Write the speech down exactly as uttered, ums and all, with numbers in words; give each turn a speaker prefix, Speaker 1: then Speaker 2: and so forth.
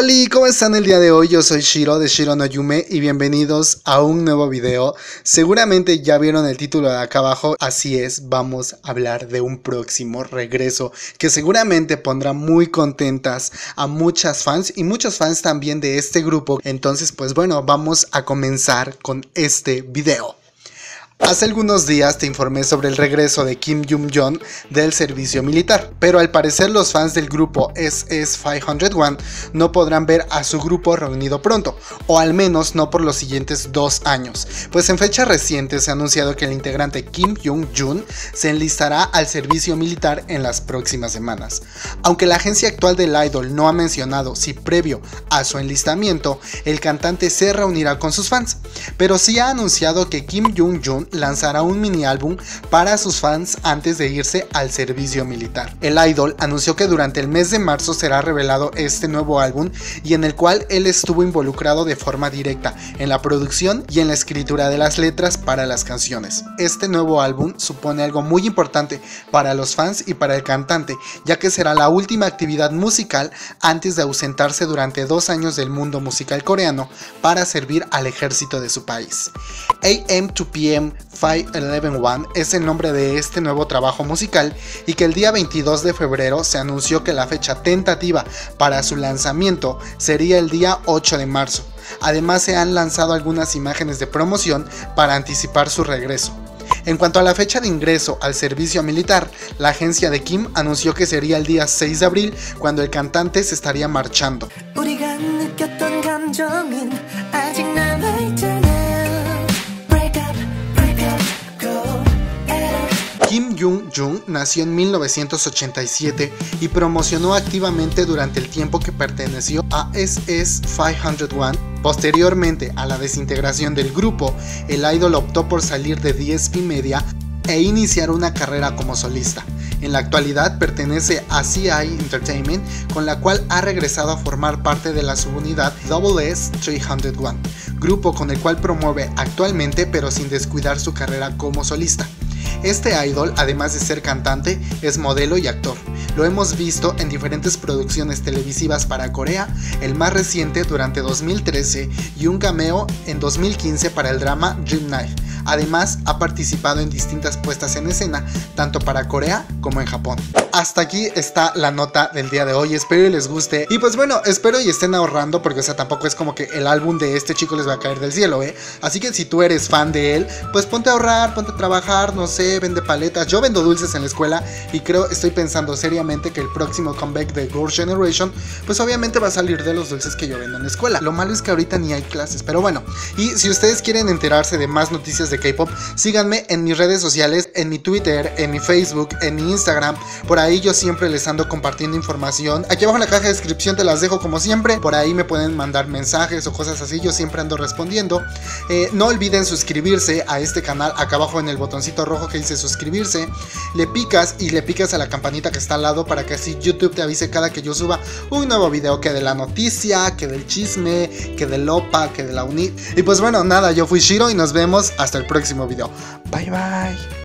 Speaker 1: Hola, ¿cómo están el día de hoy? Yo soy Shiro de Shiro no Yume y bienvenidos a un nuevo video. Seguramente ya vieron el título de acá abajo, así es, vamos a hablar de un próximo regreso que seguramente pondrá muy contentas a muchas fans y muchos fans también de este grupo. Entonces pues bueno, vamos a comenzar con este video. Hace algunos días te informé sobre el regreso de Kim Young-joon del servicio militar, pero al parecer los fans del grupo S S quinientos uno no podrán ver a su grupo reunido pronto, o al menos no por los siguientes dos años, pues en fecha reciente se ha anunciado que el integrante Kim Young-joon se enlistará al servicio militar en las próximas semanas. Aunque la agencia actual del idol no ha mencionado si previo a su enlistamiento el cantante se reunirá con sus fans, pero sí ha anunciado que Kim Young-joon lanzará un mini álbum para sus fans antes de irse al servicio militar. El idol anunció que durante el mes de marzo será revelado este nuevo álbum y en el cual él estuvo involucrado de forma directa en la producción y en la escritura de las letras para las canciones. Este nuevo álbum supone algo muy importante para los fans y para el cantante, ya que será la última actividad musical antes de ausentarse durante dos años del mundo musical coreano para servir al ejército de su país. A M dos P M cinco once uno es el nombre de este nuevo trabajo musical y que el día veintidós de febrero se anunció que la fecha tentativa para su lanzamiento sería el día ocho de marzo. Además se han lanzado algunas imágenes de promoción para anticipar su regreso. En cuanto a la fecha de ingreso al servicio militar, la agencia de Kim anunció que sería el día seis de abril cuando el cantante se estaría marchando. Kim Young-joon nació en mil novecientos ochenta y siete y promocionó activamente durante el tiempo que perteneció a S S quinientos uno. Posteriormente a la desintegración del grupo, el idol optó por salir de D S P Media e iniciar una carrera como solista. En la actualidad pertenece a C I Entertainment, con la cual ha regresado a formar parte de la subunidad S S trescientos uno, grupo con el cual promueve actualmente pero sin descuidar su carrera como solista. Este idol, además de ser cantante, es modelo y actor. Lo hemos visto en diferentes producciones televisivas para Corea, el más reciente durante dos mil trece y un cameo en dos mil quince para el drama Dream Night. Además, ha participado en distintas puestas en escena, tanto para Corea como en Japón. Hasta aquí está la nota del día de hoy, espero y les guste. Y pues bueno, espero y estén ahorrando, porque o sea, tampoco es como que el álbum de este chico les va a caer del cielo, ¿eh? Así que si tú eres fan de él, pues ponte a ahorrar, ponte a trabajar, no sé, vende paletas. Yo vendo dulces en la escuela y creo, estoy pensando seriamente que el próximo comeback de Girls' Generation, pues obviamente va a salir de los dulces que yo vendo en la escuela. Lo malo es que ahorita ni hay clases, pero bueno. Y si ustedes quieren enterarse de más noticias de K-pop, síganme en mis redes sociales, en mi Twitter, en mi Facebook, en mi Instagram. Por ahí yo siempre les ando compartiendo información. Aquí abajo en la caja de descripción te las dejo como siempre. Por ahí me pueden mandar mensajes o cosas así, yo siempre ando respondiendo. Eh, no olviden suscribirse a este canal, acá abajo en el botoncito rojo que dice suscribirse. Le picas y le picas a la campanita que está al lado para que así YouTube te avise cada que yo suba un nuevo video, que de la noticia, que del chisme, que del opa, que de la uni. Y pues bueno, nada, yo fui Shiro y nos vemos hasta el próximo video. Bye bye.